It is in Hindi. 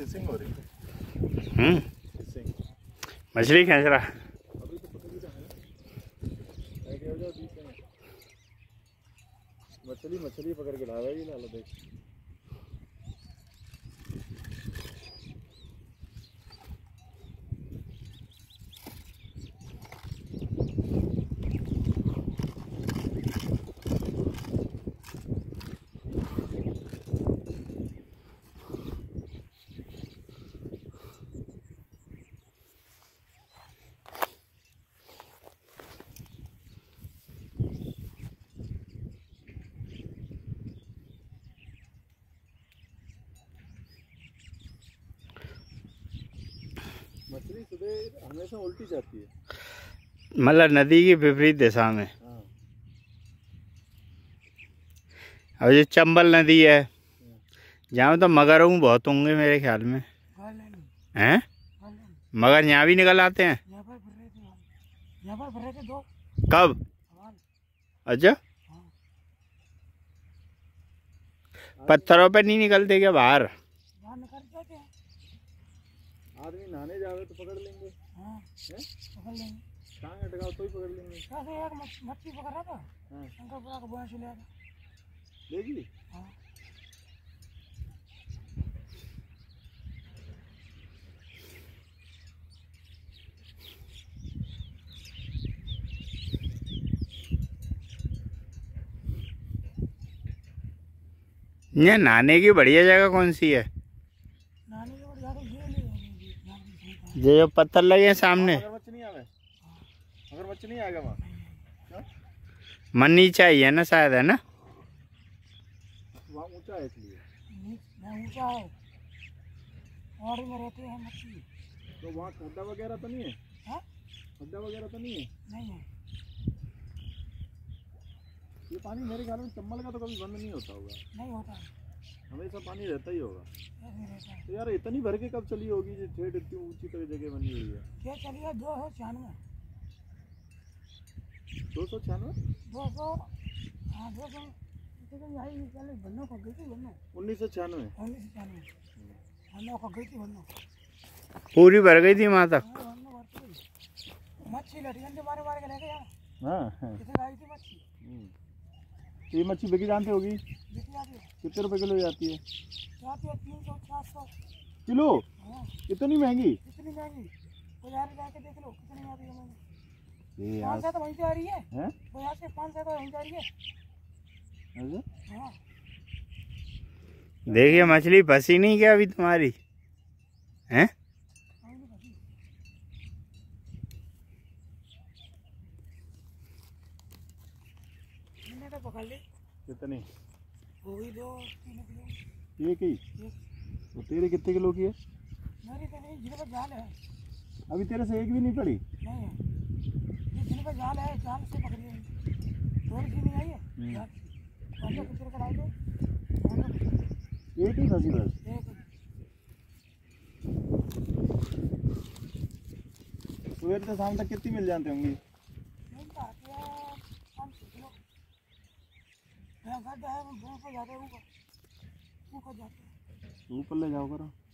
फिशिंग हो रही है। मछली खींच रहा। अभी तो पकड़ ही रहा है। क्या हो जाए बीच में मछली पकड़ के ला रही है। लाला देख मछली सुबह हमेशा उल्टी जाती है, मतलब नदी की विपरीत दिशा में। हाँ। अब ये चंबल नदी है, जहाँ तो मगर बहुत होंगे मेरे ख्याल में, हैं? मगर यहाँ भी निकल आते हैं। यहाँ पर भर रहे थे दो। कब? अच्छा, पत्थरों पे नहीं निकलते क्या बाहर? आदमी नहाने जावे तो पकड़ लेंगे। हाँ, पकड़ लेंगे। टांग अटकाओ तो ही पकड़ लेंगे। कैसे एक मच्छी पकड़ रहा था, शंकरपुरा का बोया से ले आया। लेगी? हाँ। ये नहाने की बढ़िया जगह कौन सी है? नहाने की बढ़िया तो ये जो पत्थर लगे हैं सामने। मगरमच्छ नहीं आवे? मगरमच्छ नहीं आएगा वहाँ? मन नीचा ही है ना शायद, है ना? वहाँ ऊंचा है इसलिए। ऊंचा है, पहाड़ी में रहते हैं मछली। तो वहाँ खड्डा वगैरह तो नहीं है? हाँ? खड्डा वगैरह तो नहीं है? नहीं है। ये पानी मेरे ख्याल में चंबल का तो कभी बंद नहीं होता होगा। नहीं होता, हमेशा पानी रहता ही होगा। तो यार इतनी भर के कब चली होगी जो ठेठ इतनी ऊंची तक जगह बनी हुई है? क्या चली है? 296। 296? 200, हाँ 200। बनना को गई थी, बनना 1996। 1996 को गई थी बनना। पूरी भर गई थी वहाँ तक। मच्छी लटकन से मारे के लेके यार। हाँ, कितने आई थी मच्छी? ये मच्छी बिकी जानती होगी? बिकी जाती है। कितने रुपए किलो जाती है? जाती है 300 400 किलो। हाँ। इतनी महंगी? इतनी महंगी? बाजार जाके देख लो कितनी आती है। ये 500 तो वहीं से आ रही है। हैं? बाजार से 500 तो वहीं से आ रही है। हाँ। देखिए मछली फंसी नहीं क्या अभी तुम्हारी, हैं? तो पकड़ ली। कितनी हो गई? 2-3 किलो। एक ही? तो तेरे कितने किलो की है? मेरी तो नहीं, जिन पर जाल है। अभी तेरे से एक भी नहीं पड़ी? नहीं है, ये जिन पर जाल है, जाल से पकड़ी है। थोड़ी सी नहीं आई है। कुचर कर आई तो एक ही फंसी बस? एक। सुबह से शाम तक कितनी मिल जाते होंगी? ऊपर ले जाओ करो।